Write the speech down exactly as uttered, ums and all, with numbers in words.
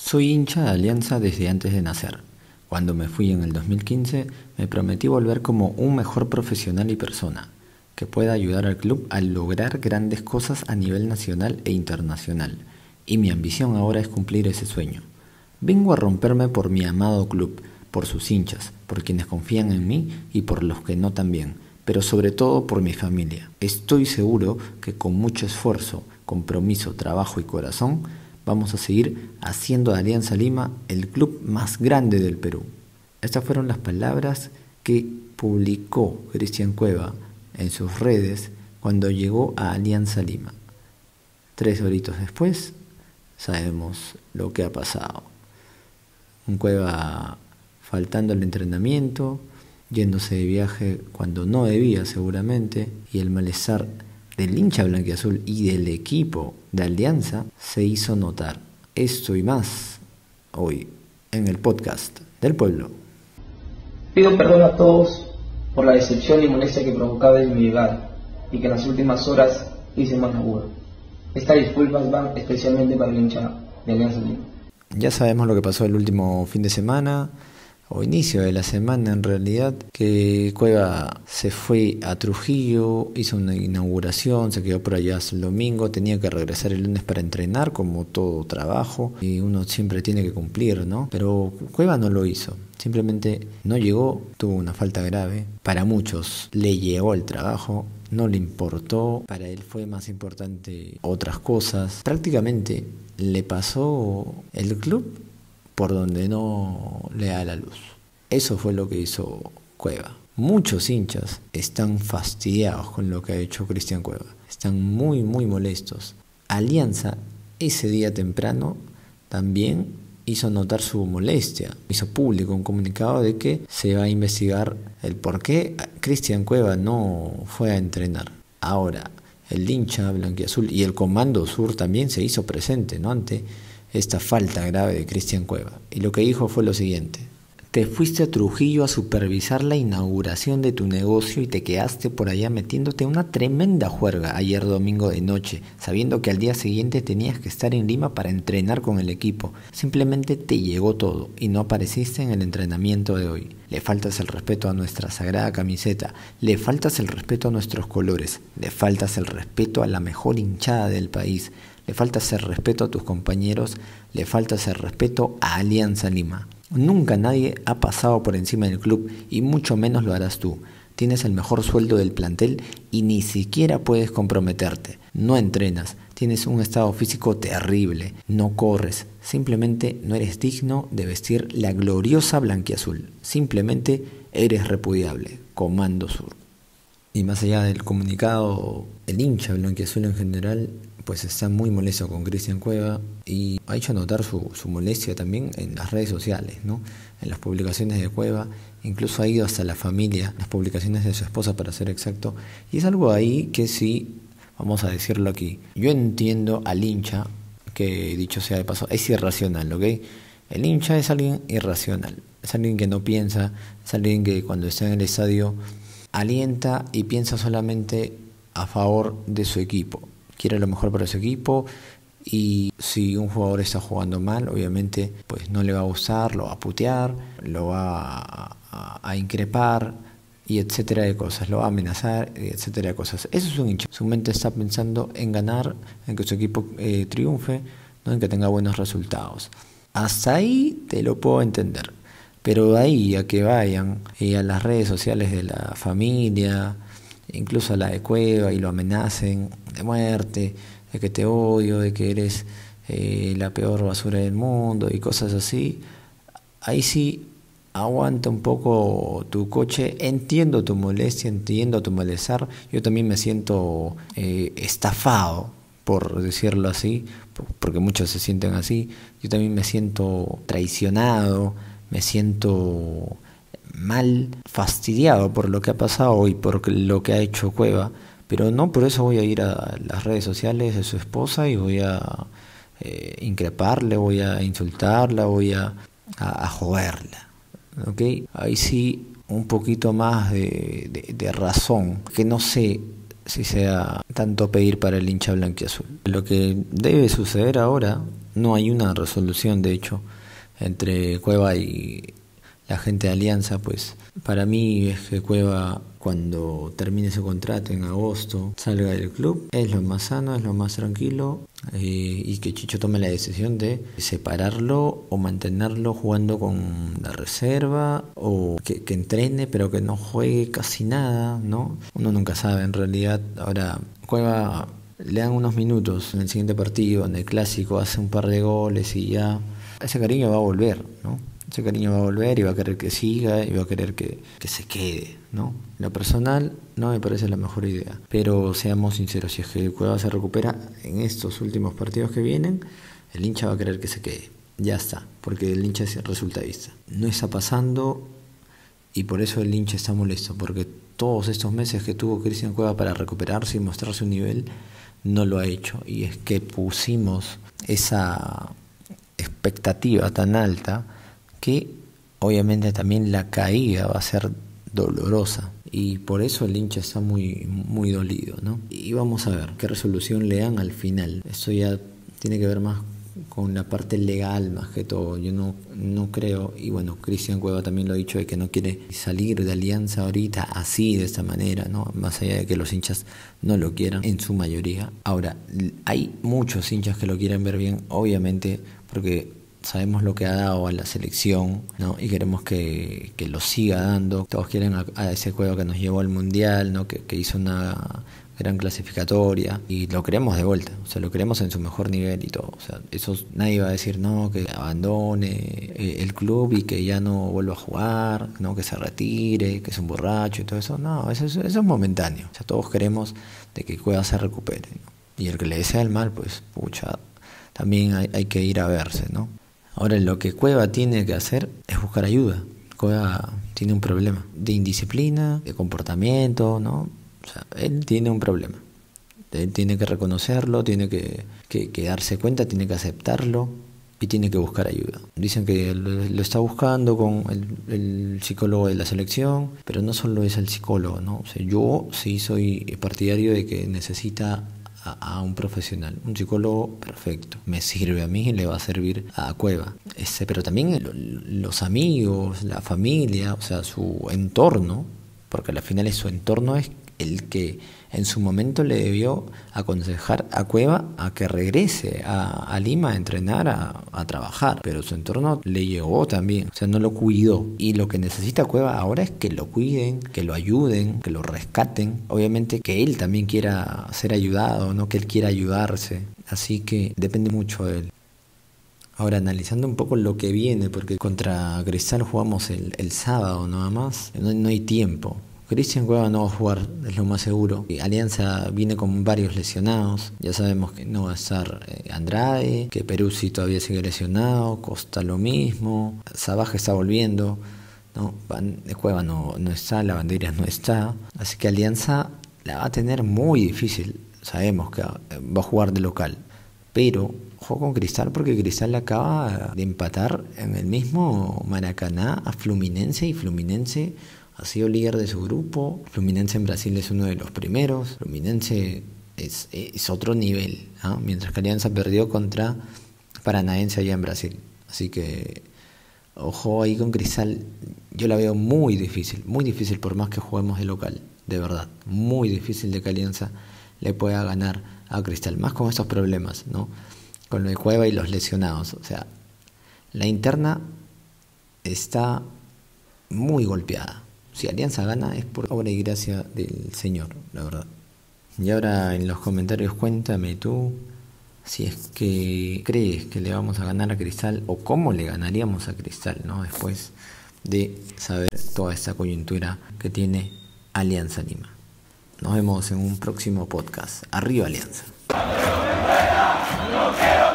Soy hincha de Alianza desde antes de nacer. Cuando me fui en el dos mil quince, me prometí volver como un mejor profesional y persona, que pueda ayudar al club a lograr grandes cosas a nivel nacional e internacional. Y mi ambición ahora es cumplir ese sueño. Vengo a romperme por mi amado club, por sus hinchas, por quienes confían en mí y por los que no también, pero sobre todo por mi familia. Estoy seguro que con mucho esfuerzo, compromiso, trabajo y corazón, vamos a seguir haciendo de Alianza Lima el club más grande del Perú. Estas fueron las palabras que publicó Cristian Cueva en sus redes cuando llegó a Alianza Lima. Tres horitos después, sabemos lo que ha pasado. Un Cueva faltando el entrenamiento, yéndose de viaje cuando no debía seguramente, y el malestar del hincha blanquiazul y del equipo de Alianza se hizo notar. Esto y más hoy en el podcast del pueblo. Pido perdón a todos por la decepción y molestia que provocaba en mi llegada y que en las últimas horas hice más aguda. Estas disculpas van especialmente para el hincha de Alianza Lima. Ya sabemos lo que pasó el último fin de semana, o inicio de la semana en realidad, que Cueva se fue a Trujillo, hizo una inauguración, se quedó por allá hasta el domingo, tenía que regresar el lunes para entrenar como todo trabajo y uno siempre tiene que cumplir, ¿no? Pero Cueva no lo hizo, simplemente no llegó, tuvo una falta grave, para muchos le llegó el trabajo, no le importó, para él fue más importante otras cosas, prácticamente le pasó el club por donde no le da la luz. Eso fue lo que hizo Cueva. Muchos hinchas están fastidiados con lo que ha hecho Cristian Cueva. Están muy, muy molestos. Alianza, ese día temprano, también hizo notar su molestia. Hizo público un comunicado de que se va a investigar el por qué Cristian Cueva no fue a entrenar. Ahora, el hincha blanquiazul y el Comando Sur también se hizo presente, ¿no? Ante esta falta grave de Cristian Cueva. Y lo que dijo fue lo siguiente: te fuiste a Trujillo a supervisar la inauguración de tu negocio y te quedaste por allá metiéndote una tremenda juerga ayer domingo de noche, sabiendo que al día siguiente tenías que estar en Lima para entrenar con el equipo. Simplemente te llegó todo y no apareciste en el entrenamiento de hoy. Le faltas el respeto a nuestra sagrada camiseta, le faltas el respeto a nuestros colores, le faltas el respeto a la mejor hinchada del país, le faltas el respeto a tus compañeros, le faltas el respeto a Alianza Lima. Nunca nadie ha pasado por encima del club y mucho menos lo harás tú. Tienes el mejor sueldo del plantel y ni siquiera puedes comprometerte. No entrenas, tienes un estado físico terrible, no corres, simplemente no eres digno de vestir la gloriosa blanquiazul. Simplemente eres repudiable. Comando Sur. Y más allá del comunicado, el hincha blanquiazul en general pues está muy molesto con Cristian Cueva y ha hecho notar su, su molestia también en las redes sociales, ¿no? En las publicaciones de Cueva, incluso ha ido hasta la familia, las publicaciones de su esposa para ser exacto, y es algo ahí que sí, vamos a decirlo aquí, yo entiendo al hincha, que dicho sea de paso, es irracional, ¿ok? El hincha es alguien irracional, es alguien que no piensa, es alguien que cuando está en el estadio alienta y piensa solamente a favor de su equipo. Quiere lo mejor para su equipo y si un jugador está jugando mal, obviamente pues no le va a gustar, lo va a putear, lo va a, a, a increpar y etcétera de cosas, lo va a amenazar y etcétera de cosas. Eso es un hincha. Su mente está pensando en ganar, en que su equipo eh, triunfe, ¿no? En que tenga buenos resultados. Hasta ahí te lo puedo entender. Pero de ahí a que vayan eh, a las redes sociales de la familia, incluso a la de Cueva, y lo amenacen de muerte, de que te odio, de que eres eh, la peor basura del mundo y cosas así, ahí sí aguanta un poco tu coche. Entiendo tu molestia, entiendo tu malestar. Yo también me siento eh, estafado, por decirlo así, porque muchos se sienten así. Yo también me siento traicionado, me siento mal, fastidiado por lo que ha pasado y por lo que ha hecho Cueva, pero no por eso voy a ir a las redes sociales de su esposa y voy a eh, increparle, voy a insultarla, voy a, a, a joderla, ¿ok? Ahí sí un poquito más de, de, de razón, que no sé si sea tanto pedir para el hincha blanquiazul. Lo que debe suceder ahora, no hay una resolución de hecho entre Cueva y la gente de Alianza, pues para mí es que Cueva, cuando termine su contrato en agosto, salga del club, es lo más sano, es lo más tranquilo, eh, y que Chicho tome la decisión de separarlo o mantenerlo jugando con la reserva, o que, que entrene pero que no juegue casi nada, ¿no? Uno nunca sabe en realidad. Ahora, Cueva le dan unos minutos en el siguiente partido, en el clásico, hace un par de goles y ya ese cariño va a volver, ¿no? Ese cariño va a volver y va a querer que siga y va a querer que, que se quede, ¿no? En lo personal no me parece la mejor idea, pero seamos sinceros, si es que Cueva se recupera en estos últimos partidos que vienen, el hincha va a querer que se quede, ya está, porque el hincha es resultadista. No está pasando y por eso el hincha está molesto, porque todos estos meses que tuvo Cristian Cueva para recuperarse y mostrar su nivel, no lo ha hecho, y es que pusimos esa expectativa tan alta que obviamente también la caída va a ser dolorosa, y por eso el hincha está muy, muy dolido, ¿no? Y vamos a ver qué resolución le dan al final. Esto ya tiene que ver más con la parte legal más que todo. Yo no, no creo, y bueno, Cristian Cueva también lo ha dicho, de que no quiere salir de Alianza ahorita así, de esta manera, ¿no? Más allá de que los hinchas no lo quieran, en su mayoría. Ahora, hay muchos hinchas que lo quieren ver bien, obviamente, porque sabemos lo que ha dado a la selección, ¿no? Y queremos que, que lo siga dando. Todos quieren a, a ese Cueva que nos llevó al Mundial, ¿no? Que, que hizo una gran clasificatoria, y lo queremos de vuelta, o sea, lo queremos en su mejor nivel y todo. O sea, eso nadie va a decir no, que abandone eh, el club y que ya no vuelva a jugar, no, que se retire, que es un borracho y todo eso. No, eso, eso, eso es momentáneo. O sea, todos queremos de que Cueva se recupere, ¿no? Y el que le desea el mal, pues, pucha, también hay, hay que ir a verse, ¿no? Ahora, lo que Cueva tiene que hacer es buscar ayuda. Cueva tiene un problema de indisciplina, de comportamiento, ¿no? O sea, él tiene un problema. Él tiene que reconocerlo, tiene que, que, que darse cuenta, tiene que aceptarlo y tiene que buscar ayuda. Dicen que lo, lo está buscando con el, el psicólogo de la selección, pero no solo es el psicólogo, ¿no? O sea, yo sí soy partidario de que necesita a un profesional, un psicólogo perfecto, me sirve a mí y le va a servir a Cueva, este, pero también los amigos, la familia, o sea, su entorno, porque al final es su entorno es el que en su momento le debió aconsejar a Cueva a que regrese a, a Lima a entrenar, a, a trabajar, pero su entorno le llegó también, o sea, no lo cuidó, y lo que necesita Cueva ahora es que lo cuiden, que lo ayuden, que lo rescaten, obviamente que él también quiera ser ayudado, no que él quiera ayudarse, así que depende mucho de él. Ahora, analizando un poco lo que viene, porque contra Cristal jugamos el, el sábado nada más, no, no hay tiempo. Cristian Cueva no va a jugar, es lo más seguro. Alianza viene con varios lesionados. Ya sabemos que no va a estar eh, Andrade, que Peruzzi todavía sigue lesionado, Costa lo mismo, Sabaje está volviendo, ¿no? Van, Cueva no, no está, Lavanderas no está. Así que Alianza la va a tener muy difícil. Sabemos que va a jugar de local, pero ojo con Cristal, porque Cristal acaba de empatar en el mismo Maracaná a Fluminense, y Fluminense ha sido líder de su grupo. Fluminense en Brasil es uno de los primeros. Fluminense es, es otro nivel, ¿eh? Mientras que Alianza perdió contra Paranaense allá en Brasil. Así que ojo ahí con Cristal. Yo la veo muy difícil, muy difícil, por más que juguemos de local, de verdad. Muy difícil de que Alianza le pueda ganar a Cristal, más con estos problemas, ¿no? Con lo de Cueva y los lesionados. O sea, la interna está muy golpeada. Si Alianza gana es por obra y gracia del Señor, la verdad. Y ahora en los comentarios cuéntame tú si es que crees que le vamos a ganar a Cristal, o cómo le ganaríamos a Cristal, ¿no? Después de saber toda esta coyuntura que tiene Alianza Lima. Nos vemos en un próximo podcast. Arriba Alianza.